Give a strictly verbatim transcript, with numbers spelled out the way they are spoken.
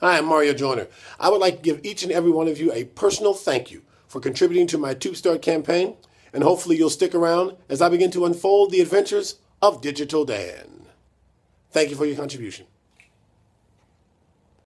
Hi, I'm Mario Joyner. I would like to give each and every one of you a personal thank you for contributing to my tubestart campaign, and hopefully you'll stick around as I begin to unfold the adventures of Digital Dan. Thank you for your contribution.